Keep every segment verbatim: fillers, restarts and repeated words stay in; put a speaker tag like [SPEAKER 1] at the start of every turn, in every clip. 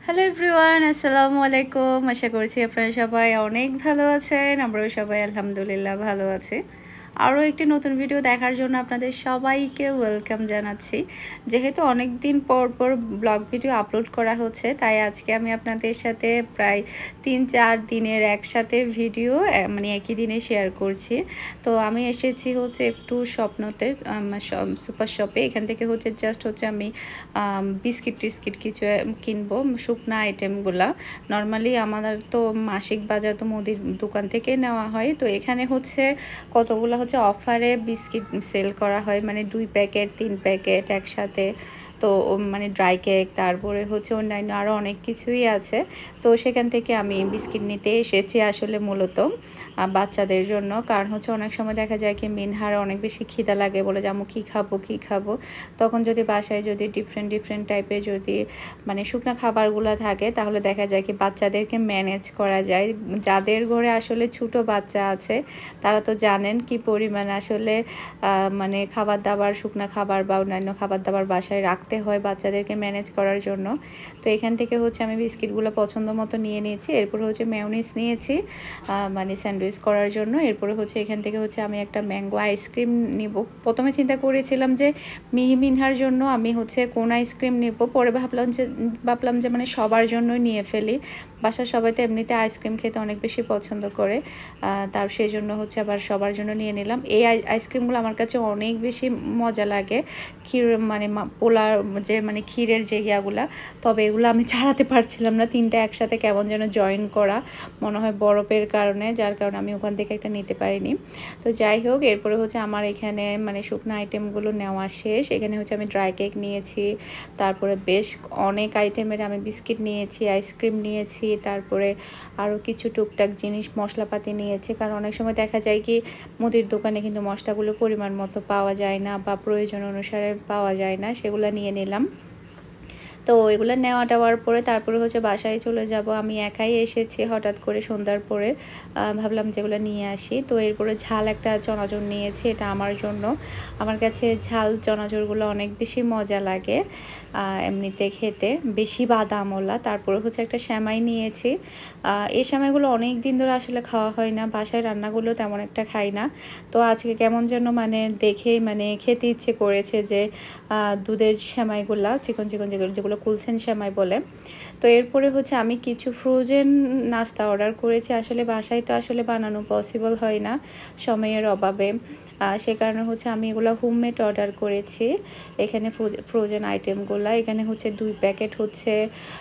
[SPEAKER 1] Hello everyone, আসসালামু আলাইকুম। আশা করছি আপনারা সবাই অনেক ভালো আছেন। আমরাও সবাই আলহামদুলিল্লাহ ভালো আছি। আরও একটি নতুন ভিডিও দেখার জন্য আপনাদের সবাইকে ওয়েলকাম জানাচ্ছি। যেহেতু অনেক দিন পর পর ব্লগ ভিডিও আপলোড করা হচ্ছে, তাই আজকে আমি আপনাদের সাথে প্রায় তিন চার দিনের একসাথে ভিডিও মানে একই দিনে শেয়ার করছি। তো আমি এসেছি হচ্ছে একটু স্বপ্নতে সুপার শপে। এখান থেকে হচ্ছে জাস্ট হচ্ছে আমি বিস্কিট টিস্কিট কিছু কিনবো, শুকনা আইটেমগুলা। নর্মালি আমাদের তো মাসিক বাজার তো মুদির দোকান থেকে নেওয়া হয়। তো এখানে হচ্ছে কতগুলো হচ্ছে অফারে বিস্কিট সেল করা হয়, মানে দুই প্যাকেট তিন প্যাকেট একসাথে। তো মানে ড্রাই কেক, তারপরে হচ্ছে অন্যান্য আরও অনেক কিছুই আছে। তো সেখান থেকে আমি বিস্কিট নিতে এসেছি আসলে মূলত বাচ্চাদের জন্য। কারণ হচ্ছে অনেক সময় দেখা যায় কি মিনহার অনেক বেশি খিদা লাগে, বলে যে আম্মু কী খাবো কী খাবো। তখন যদি বাসায় যদি ডিফারেন্ট ডিফারেন্ট টাইপের যদি মানে শুকনো খাবারগুলো থাকে, তাহলে দেখা যায় কি বাচ্চাদেরকে ম্যানেজ করা যায়। যাদের ঘরে আসলে ছোটো বাচ্চা আছে তারা তো জানেন কি পরিমাণ আসলে মানে খাবার দাবার, শুকনো খাবার বা অন্যান্য খাবার দাবার বাসায় রাখতে হয় বাচ্চাদেরকে ম্যানেজ করার জন্য। তো এখান থেকে হচ্ছে আমি বিস্কিটগুলো পছন্দ মতো নিয়ে নিয়েছি। এরপর হচ্ছে মেয়োনিজ নিয়েছি মানে স্যান্ডউইচ করার জন্য। এরপরে হচ্ছে এখান থেকে হচ্ছে আমি একটা ম্যাঙ্গো আইসক্রিম নিব। প্রথমে চিন্তা করেছিলাম যে মিহি মিনহার জন্য আমি হচ্ছে কোন আইসক্রিম নেব, পরে ভাবলাম যে ভাবলাম যে মানে সবার জন্যই নিয়ে ফেলি। বাসার সবাই তো এমনিতে আইসক্রিম খেতে অনেক বেশি পছন্দ করে, তার সেই জন্য হচ্ছে আবার সবার জন্য নিয়ে নিলাম। এই আইসক্রিমগুলো আমার কাছে অনেক বেশি মজা লাগে, ক্ষীর মানে পোলার যে মানে ক্ষীরের যে ইয়াগুলা। তবে এগুলো আমি ছাড়াতে পারছিলাম না, তিনটা একসাথে কেমন যেন জয়েন করা মনে হয় বরফের কারণে, যার কারণে আমি ওখান থেকে একটা নিতে পারিনি। তো যাই হোক, এরপরে হচ্ছে আমার এখানে মানে শুকনো আইটেমগুলো নেওয়া শেষ। এখানে হচ্ছে আমি ড্রাই কেক নিয়েছি, তারপরে বেশ অনেক আইটেমের আমি বিস্কিট নিয়েছি, আইসক্রিম নিয়েছি, তারপরে আরও কিছু টুকটাক জিনিস মশলাপাতি নিয়েছি। কারণ অনেক সময় দেখা যায় কি মুদির দোকানে কিন্তু মশলাগুলো পরিমাণ মতো পাওয়া যায় না বা প্রয়োজন অনুসারে পাওয়া যায় না, সেগুলো নিয়ে নিলাম। তো এগুলো নেওয়া টাওয়ার পরে তারপরে হচ্ছে বাসায় চলে যাব। আমি একাই এসেছি হঠাৎ করে সন্ধ্যার পরে, ভাবলাম যেগুলো নিয়ে আসি। তো এরপরে ঝাল একটা চনাচুর নিয়েছি, এটা আমার জন্য। আমার কাছে ঝাল চনাচুরগুলো অনেক বেশি মজা লাগে এমনিতে খেতে, বেশি বাদামওয়ালা। তারপরে হচ্ছে একটা সেমাই নিয়েছি। এই সেমাইগুলো অনেক দিন ধরে আসলে খাওয়া হয় না, বাসায় রান্নাগুলো তেমন একটা খাই না। তো আজকে কেমন যেন মানে দেখেই মানে খেতে ইচ্ছে করেছে যে দুধের সেমাইগুলা, চিকন চিকন যেগুলো যেগুলো কুলসেন সেমাই বলে। তো এরপরে হচ্ছে আমি কিছু ফ্রোজেন নাস্তা অর্ডার করেছি। আসলে বাসায় তো আসলে বানানো পসিবল হয় না সময়ের অভাবে, সে কারণে হচ্ছে আমি এগুলো হোমমেড অর্ডার করেছি। এখানে ফ্রোজেন আইটেমগুলো এখানে হচ্ছে দুই প্যাকেট হচ্ছে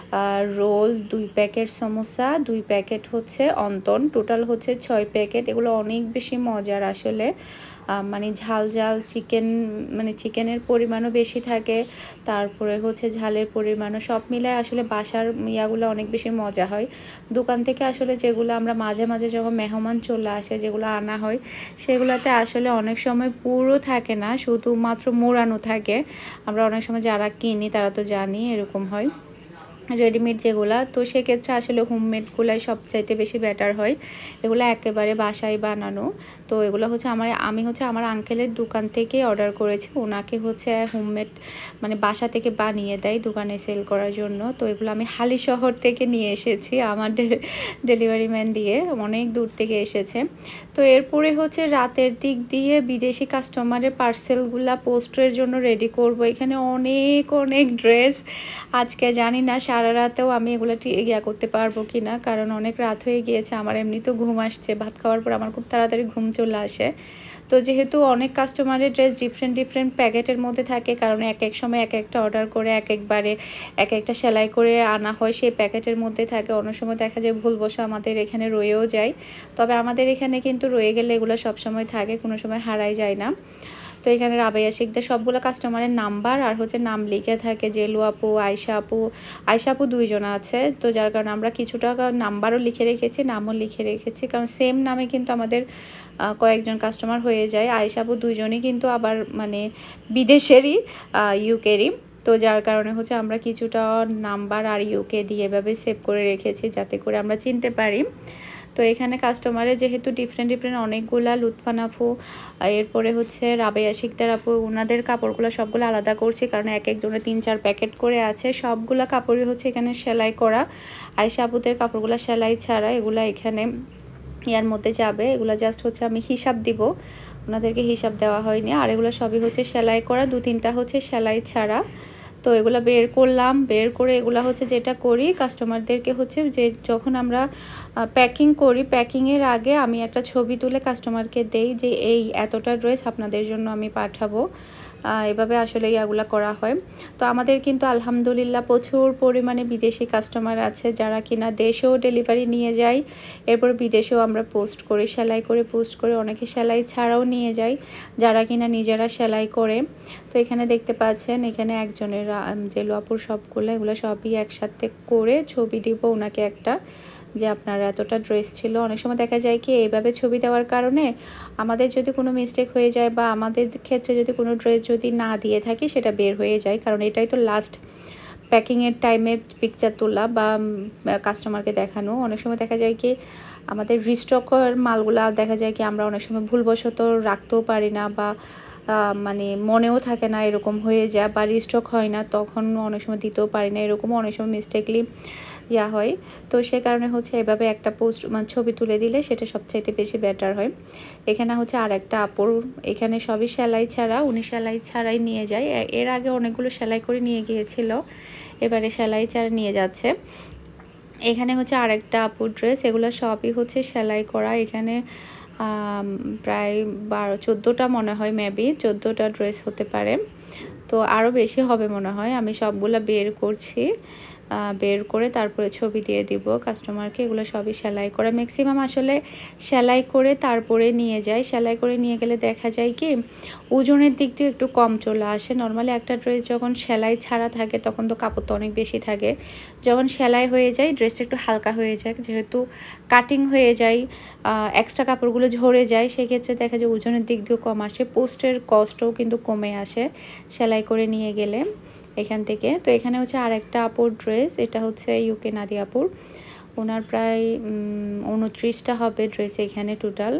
[SPEAKER 1] রোল, দুই প্যাকেট সমোসা, দুই প্যাকেট হচ্ছে অন্তন, টোটাল হচ্ছে ছয় প্যাকেট। এগুলো অনেক বেশি মজার আসলে, মানে ঝাল ঝাল চিকেন, মানে চিকেনের পরিমাণও বেশি থাকে, তারপরে হচ্ছে ঝালের পরিমাণও, সব মিলায় আসলে বাসার ইয়াগুলো অনেক বেশি মজা হয়। দোকান থেকে আসলে যেগুলো আমরা মাঝে মাঝে যখন মেহমান চলে আসে যেগুলো আনা হয়, সেগুলোতে আসলে অনেক সময় পুরো থাকে না, শুধুমাত্র মোড়ানো থাকে। আমরা অনেক সময় যারা কিনি তারা তো জানি এরকম হয় রেডিমেড যেগুলা। তো সেক্ষেত্রে আসলে হোমমেডগুলাই সবচাইতে বেশি বেটার হয়, এগুলো একেবারে বাসায় বানানো। তো এগুলো হচ্ছে আমার আমি হচ্ছে আমার আঙ্কেলের দোকান থেকে অর্ডার করেছি, ওনাকে হচ্ছে হোমমেড মানে বাসা থেকে বানিয়ে দেয় দোকানে সেল করার জন্য। তো এগুলো আমি হালি শহর থেকে নিয়ে এসেছি, আমার ডেলিভারি ম্যান দিয়ে অনেক দূর থেকে এসেছে। তো এরপরে হচ্ছে রাতের দিক দিয়ে বিদেশি কাস্টমারের পার্সেলগুলা পোস্টের জন্য রেডি করব। এখানে অনেক অনেক ড্রেস, আজকে জানি না সারা রাতেও আমি এগুলো ইয়া করতে পারবো কি না, কারণ অনেক রাত হয়ে গিয়েছে। আমার এমনি তো ঘুম আসছে, ভাত খাওয়ার পর আমার খুব তাড়াতাড়ি ঘুম চলে আসে। তো যেহেতু অনেক কাস্টমারের ড্রেস ডিফারেন্ট ডিফারেন্ট প্যাকেটের মধ্যে থাকে, কারণ এক এক সময় এক একটা অর্ডার করে এক একবারে এক একটা সেলাই করে আনা হয়, সেই প্যাকেটের মধ্যে থাকে। অনেক সময় দেখা যায় ভুলবশত আমাদের এখানে রয়েও যায়, তবে আমাদের এখানে কিন্তু রয়ে গেলে এগুলো সবসময় থাকে, কোনো সময় হারাই যায় না। তো এখানে রাবেয়া শিকদার সবগুলো কাস্টমারের নাম্বার আর হচ্ছে নাম লিখে থাকে, জেলু আপু, আয়শা আপু। আয়শা আপু দুইজন আছে, তো যার কারণে আমরা কিছুটা নাম্বারও লিখে রেখেছি, নামও লিখে রেখেছি, কারণ সেম নামে কিন্তু আমাদের কয়েকজন কাস্টমার হয়ে যায়। আয়শা আপু দুইজনই কিন্তু আবার মানে বিদেশেরই, ইউকেরই। তো যার কারণে হচ্ছে আমরা কিছুটা নাম্বার আর ইউকে দিয়ে এভাবে সেভ করে রেখেছি, যাতে করে আমরা চিনতে পারি। তো এখানে কাস্টমারে যেহেতু ডিফারেন্ট ডিফারেন্ট অনেকগুলা লুৎফান আপু, এরপরে হচ্ছে রাবেয়া শিকদার আপু, ওনাদের কাপড়গুলো সবগুলো আলাদা করছি কারণ এক একজনের তিন চার প্যাকেট করে আছে। সবগুলা কাপড়ই হচ্ছে এখানে সেলাই করা। আয়শা আপুদের কাপড়গুলো সেলাই ছাড়া, এগুলো এখানে ইয়ার মধ্যে যাবে। এগুলো জাস্ট হচ্ছে আমি হিসাব দিব, ওনাদেরকে হিসাব দেওয়া হয়নি। আর এগুলো সবই হচ্ছে সেলাই করা, দু তিনটা হচ্ছে সেলাই ছাড়া। তো এগুলো বের করলাম, বের করে এগুলো হচ্ছে যেটা করি কাস্টমারদেরকে হচ্ছে যে যখন আমরা প্যাকিং করি, প্যাকিংয়ের আগে আমি একটা ছবি তুলে কাস্টমারকে দেই যে এই এতটা ড্রেস আপনাদের জন্য আমি পাঠাবো। এভাবে আসলে ইয়াগুলা করা হয়। তো আমাদের কিন্তু আলহামদুলিল্লাহ প্রচুর পরিমাণে বিদেশি কাস্টমার আছে যারা কিনা দেশেও ডেলিভারি নিয়ে যায়, এরপর বিদেশেও আমরা পোস্ট করি, সেলাই করে পোস্ট করে, অনেকে সেলাই ছাড়াও নিয়ে যায় যারা কিনা নিজেরা সেলাই করে। তো এখানে দেখতে পাচ্ছেন এখানে একজনের যে লোয়াপুর সবগুলো, এগুলো সবই একসাথে করে ছবি দিব ওনাকে একটা, যে আপনার এতটা ড্রেস ছিল। অনেক সময় দেখা যায় কি এইভাবে ছবি দেওয়ার কারণে আমাদের যদি কোনো মিস্টেক হয়ে যায় বা আমাদের ক্ষেত্রে যদি কোনো ড্রেস যদি না দিয়ে থাকি সেটা বের হয়ে যায়, কারণ এটাই তো লাস্ট প্যাকিংয়ের টাইমে পিকচার তোলা বা কাস্টমারকে দেখানো। অনেক সময় দেখা যায় কি আমাদের রিস্টকের মালগুলা দেখা যায় কি আমরা অনেক সময় ভুলবশত রাখতেও পারি না বা মানে মনেও থাকে না, এরকম হয়ে যায়, বা রিস্টক হয় না তখন অনেক সময় দিতেও পারি না, এরকমও অনেক সময় মিস্টেকলি ইয়া হয়। তো সে কারণে হচ্ছে এভাবে একটা পোস্ট মানে ছবি তুলে দিলে সেটা সবচাইতে বেশি বেটার হয়। এখানে হচ্ছে আর একটা আপুর, এখানে সবই সেলাই ছাড়া, উনি সেলাই ছাড়াই নিয়ে যায়। এর আগে অনেকগুলো সেলাই করে নিয়ে গিয়েছিল, এবারে সেলাই ছাড়া নিয়ে যাচ্ছে। এখানে হচ্ছে আরেকটা আপুর ড্রেস, এগুলো সবই হচ্ছে সেলাই করা। এখানে প্রায় বারো চোদ্দোটা মনে হয়, মেবি চোদ্দোটা ড্রেস হতে পারে, তো আরও বেশি হবে মনে হয়। আমি সবগুলা বের করছি, বের করে তারপরে ছবি দিয়ে দিব কাস্টমারকে। এগুলো সবই সেলাই করা, ম্যাক্সিমাম আসলে সেলাই করে তারপরে নিয়ে যায়। সেলাই করে নিয়ে গেলে দেখা যায় কি ওজনের দিক দিয়ে একটু কম চলে আসে। নর্মালি একটা ড্রেস যখন সেলাই ছাড়া থাকে তখন তো কাপড় তো অনেক বেশি থাকে, যখন সেলাই হয়ে যায় ড্রেসটা একটু হালকা হয়ে যায়, যেহেতু কাটিং হয়ে যায় এক্সট্রা কাপড়গুলো ঝরে যায়, সেক্ষেত্রে দেখা যায় ওজনের দিক দিয়েও কম আসে, পোস্টের কস্টও কিন্তু কমে আসে সেলাই করে নিয়ে গেলে এখান থেকে। তো এখানে হচ্ছে আর একটা আপুর ড্রেস, এটা হচ্ছে ইউকে নাদিয়াপুর, ওনার প্রায় উনত্রিশটা হবে ড্রেস এখানে টোটাল।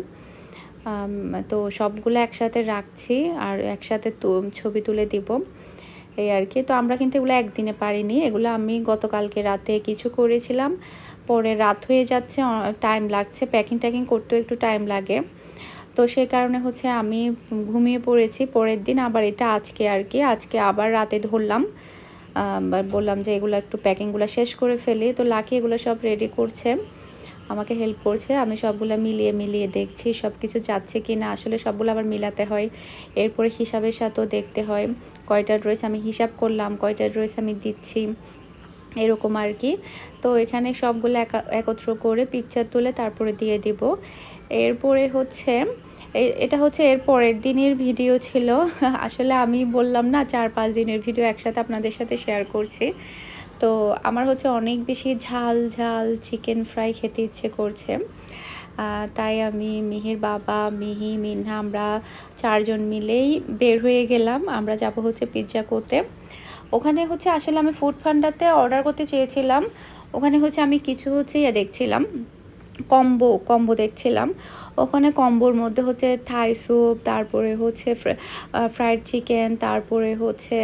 [SPEAKER 1] তো সবগুলো একসাথে রাখছি আর একসাথে তো ছবি তুলে দিব এই আর কি। তো আমরা কিন্তু এগুলো একদিনে পারিনি, এগুলো আমি গতকালকে রাতে কিছু করেছিলাম, পরে রাত হয়ে যাচ্ছে, টাইম লাগছে, প্যাকিং ট্যাকিং করতেও একটু টাইম লাগে। তো সেই কারণে হচ্ছে আমি ঘুমিয়ে পড়েছি পরের দিন, আবার এটা আজকে আর কি, আজকে আবার রাতে ধরলাম, বললাম যে এগুলো একটু প্যাকিংগুলো শেষ করে ফেলি। তো লাকি এগুলো সব রেডি করছে, আমাকে হেল্প করছে, আমি সবগুলো মিলিয়ে মিলিয়ে দেখছি সব কিছু যাচ্ছে কি না। আসলে সবগুলো আবার মিলাতে হয়, এরপরে হিসাবের সাথেও দেখতে হয় কয়টা ড্রেস আমি হিসাব করলাম, কয়টা ড্রেস আমি দিচ্ছি, এরকম আর কি। তো এখানে সবগুলো একত্র করে পিকচার তুলে তারপরে দিয়ে দিব। এরপরে হচ্ছে এটা হচ্ছে এর পরের দিনের ভিডিও ছিল। আসলে আমি বললাম না চার পাঁচ দিনের ভিডিও একসাথে আপনাদের সাথে শেয়ার করছি। তো আমার হচ্ছে অনেক বেশি ঝাল ঝাল চিকেন ফ্রাই খেতে ইচ্ছে করছে, তাই আমি মিহির বাবা, মিহি, মিনহা আমরা চারজন মিলেই বের হয়ে গেলাম। আমরা যাব হচ্ছে পিৎজা কোতে। ওখানে হচ্ছে আসলে আমি ফুড পান্ডাতে অর্ডার করতে চেয়েছিলাম, ওখানে হচ্ছে আমি কিছু হচ্ছে ইয়ে দেখছিলাম, কম্বো কম্বো দেখছিলাম। ওখানে কম্বোর মধ্যে হচ্ছে থাই স্যুপ, তারপরে হচ্ছে ফ্রাইড চিকেন, তারপরে হচ্ছে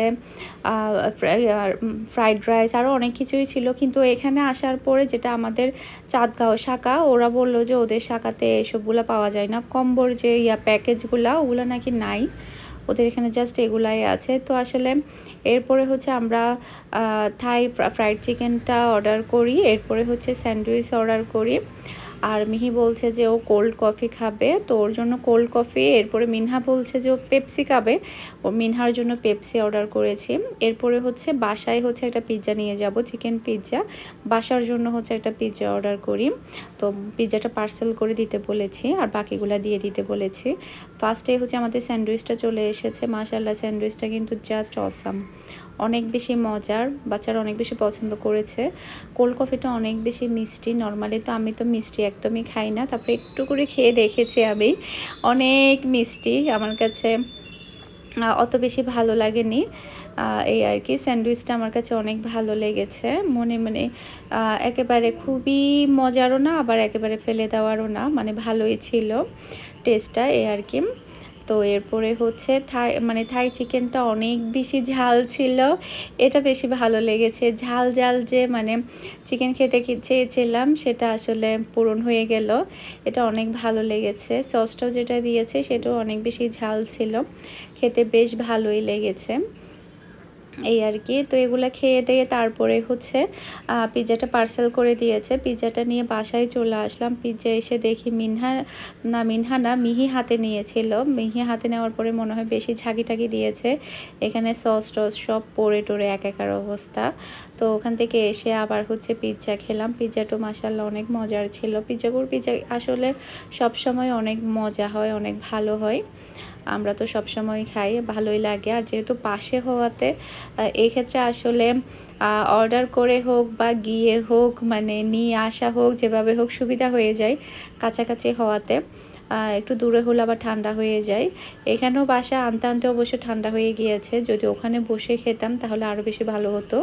[SPEAKER 1] ফ্রাইড রাইস, আরও অনেক কিছুই ছিল। কিন্তু এখানে আসার পরে যেটা আমাদের চাঁদগাঁও শাখা, ওরা বললো যে ওদের শাখাতে এসবগুলো পাওয়া যায় না, কম্বোর যে ইয়া প্যাকেজগুলো ওগুলো নাকি নাই ওদের এখানে, জাস্ট এগুলাই আছে। তো আসলে এরপরে হচ্ছে আমরা থাই ফ্রাইড চিকেনটা অর্ডার করি, এরপরে হচ্ছে স্যান্ডউইচ অর্ডার করি। আর মিহি বলছে যে ও কোল্ড কফি খাবে, তো ওর জন্য কোল্ড কফি। এরপরে মিনহা বলছে যে ও পেপসি খাবে, ও মিনহার জন্য পেপসি অর্ডার করেছি। এরপরে হচ্ছে বাসায় হচ্ছে একটা পিৎজা নিয়ে যাব, চিকেন পিৎজা, বাসার জন্য হচ্ছে একটা পিৎজা অর্ডার করি। তো পিৎজাটা পার্সেল করে দিতে বলেছি আর বাকিগুলো দিয়ে দিতে বলেছি। ফার্স্টে হচ্ছে আমাদের স্যান্ডউইচটা চলে এসেছে, মাশাআল্লাহ স্যান্ডউইচটা কিন্তু জাস্ট অসাম, অনেক বেশি মজার, বাচ্চারা অনেক বেশি পছন্দ করেছে। কোল্ড কফিটা অনেক বেশি মিষ্টি, নর্মালি তো আমি তো মিষ্টি একদমই খাই না, তারপরে একটু করে খেয়ে দেখেছি আমি, অনেক মিষ্টি আমার কাছে, অত বেশি ভালো লাগেনি। এই আর কি স্যান্ডউইচটা আমার কাছে অনেক ভালো লেগেছে। মনে মানে একেবারে খুবই মজারও না, আবার একেবারে ফেলে দেওয়ারও না, মানে ভালোই ছিল টেস্টটা, এই আর কি। তো এরপরে হচ্ছে থাই মানে থাই চিকেনটা অনেক বেশি ঝাল ছিল, এটা বেশি ভালো লেগেছে। ঝাল ঝাল যে মানে চিকেন খেতে চেয়েছিলাম সেটা আসলে পূরণ হয়ে গেল, এটা অনেক ভালো লেগেছে। সসটাও যেটা দিয়েছে সেটাও অনেক বেশি ঝাল ছিল, খেতে বেশ ভালোই লেগেছে, এই আর কি। তো এগুলা খেয়ে দিয়ে তারপরে হচ্ছে পিৎজাটা পার্সেল করে দিয়েছে। পিৎজাটা নিয়ে বাসায় চলে আসলাম। পিৎজা এসে দেখি মিনহা না মিনহা না মিহি হাতে নিয়েছিল। মিহি হাতে নেওয়ার পরে মনে হয় বেশি ঝাঁকি টাকি দিয়েছে, এখানে সস টস সব পড়ে টরে এক একার অবস্থা। তো ওখান থেকে এসে আবার হচ্ছে পিৎজা খেলাম। পিৎজাটা মাশাআল্লাহ অনেক মজার ছিল। পিৎজাগুর পিৎজা আসলে সব সময় অনেক মজা হয়, অনেক ভালো হয়, আমরা তো সব সময় খাই, ভালোই লাগে। আর যেহেতু পাশে হওয়াতে এই ক্ষেত্রে আসলে অর্ডার করে হোক বা গিয়ে হোক, মানে নিয়ে আসা হোক, যেভাবে হোক সুবিধা হয়ে যায় কাছাকাছি হওয়াতে। একটু দূরে হলে আবার ঠান্ডা হয়ে যায়। এখানেও বাসা আনতে আনতে অবশ্য ঠান্ডা হয়ে গিয়েছে, যদি ওখানে বসে খেতাম তাহলে আরও বেশি ভালো হতো।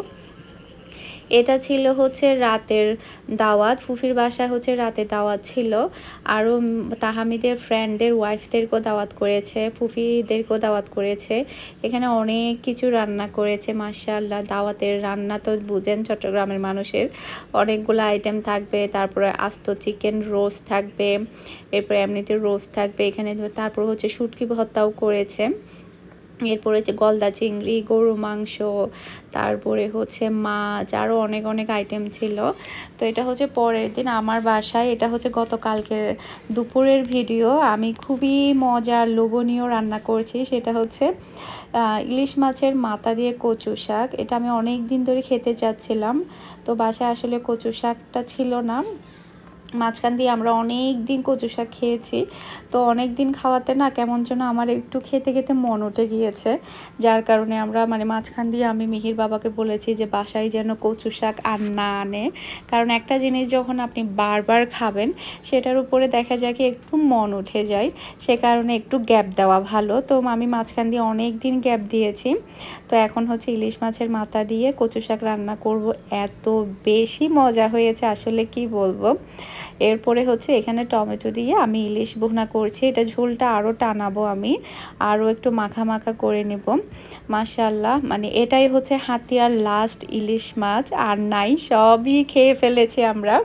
[SPEAKER 1] এটা ছিল হচ্ছে রাতের দাওয়াত, ফুফির বাসা হচ্ছে রাতে দাওয়াত ছিল। আরও তাহামিদের ফ্রেন্ডদের ওয়াইফদেরকেও দাওয়াত করেছে, ফুফিদেরকেও দাওয়াত করেছে। এখানে অনেক কিছু রান্না করেছে মাশাআল্লাহ। দাওয়াতের রান্না তো বুঝেন চট্টগ্রামের মানুষের, অনেকগুলো আইটেম থাকবে। তারপরে আস্ত চিকেন রোস্ট থাকবে, এরপরে এমনিতে রোস্ট থাকবে এখানে। তারপর হচ্ছে শুটকি ভর্তাও করেছে, এরপরে হচ্ছে গলদা চিংড়ি, গরু মাংস, তারপরে হচ্ছে মাছ, আরও অনেক অনেক আইটেম ছিল। তো এটা হচ্ছে পরের দিন আমার বাসায়, এটা হচ্ছে গতকালকের দুপুরের ভিডিও। আমি খুবই মজার লোভনীয় রান্না করছি, সেটা হচ্ছে ইলিশ মাছের মাথা দিয়ে কচু শাক। এটা আমি অনেক দিন ধরে খেতে চাচ্ছিলাম, তো বাসায় আসলে কচু শাকটা ছিল না। মাঝখান দিয়ে আমরা অনেক দিন কচু শাক খেয়েছি, তো অনেক দিন খাওয়াতে না কেমন যেন আমার একটু খেতে খেতে মন উঠে গিয়েছে, যার কারণে আমরা মানে মাঝখান দিয়ে আমি মিহির বাবাকে বলেছি যে বাসায় যেন কচু শাক আর না আনে, কারণ একটা জিনিস যখন আপনি বারবার খাবেন সেটার উপরে দেখা যায় কি একটু মন উঠে যায়, সে কারণে একটু গ্যাপ দেওয়া ভালো। তো আমি মাঝখান দিয়ে অনেক দিন গ্যাপ দিয়েছি। তো এখন হচ্ছে ইলিশ মাছের মাথা দিয়ে কচু শাক রান্না করব, এত বেশি মজা হয়েছে আসলে কি বলবো। এরপরে হচ্ছে এখানে টমেটো দিয়ে আমি ইলিশ ভুনা করছি, এটা ঝোলটা আরও টানাবো, আমি আরও একটু মাখা মাখা করে নেব। মাশাআল্লাহ, মানে এটাই হচ্ছে হাতিয়ার লাস্ট ইলিশ মাছ, আর নাই, সবই খেয়ে ফেলেছি আমরা।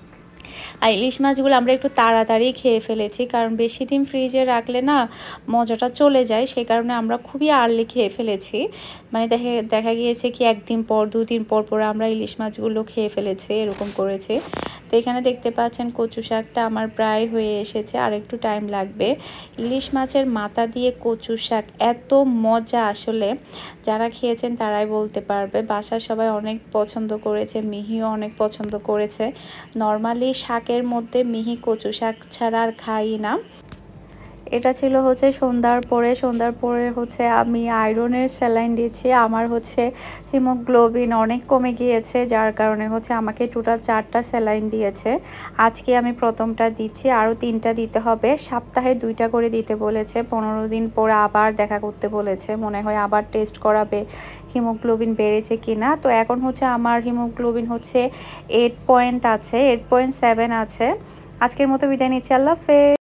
[SPEAKER 1] আর ইলিশ মাছগুলো আমরা একটু তাড়াতাড়ি খেয়ে ফেলেছি, কারণ বেশি দিন ফ্রিজে রাখলে না মজাটা চলে যায়, সে কারণে আমরা খুবই আর্লি খেয়ে ফেলেছি। মানে দেখে দেখা গিয়েছে কি একদিন পর দুদিন পর পর আমরা ইলিশ মাছগুলো খেয়ে ফেলেছি, এরকম করেছে। তো এখানে দেখতে পাচ্ছেন কচু শাকটা আমার প্রায় হয়ে এসেছে, আর একটু টাইম লাগবে। ইলিশ মাছের মাথা দিয়ে কচু শাক এত মজা, আসলে যারা খেয়েছেন তারাই বলতে পারবে। বাসার সবাই অনেক পছন্দ করেছে, মিহিও অনেক পছন্দ করেছে। নর্মালি শাকের মধ্যে মিহি কচু শাক ছাড়া আর খাই না। এটা ছিল হচ্ছে সন্ধ্যার পরে, সন্ধ্যার পরে হচ্ছে আমি আয়রনের স্যালাইন দিচ্ছি। আমার হচ্ছে হিমোগ্লোবিন অনেক কমে গিয়েছে, যার কারণে হচ্ছে আমাকে টোটাল চারটা স্যালাইন দিয়েছে। আজকে আমি প্রথমটা দিচ্ছি, আরও তিনটা দিতে হবে। সপ্তাহে দুইটা করে দিতে বলেছে, পনেরো দিন পরে আবার দেখা করতে বলেছে, মনে হয় আবার টেস্ট করাবে হিমোগ্লোবিন বেড়েছে কিনা। তো এখন হচ্ছে আমার হিমোগ্লোবিন হচ্ছে এইট পয়েন্ট আছে, এইট পয়েন্ট সেভেন আছে। আজকের মতো বিদায় নিচ্ছি, আল্লাহ হাফেজ।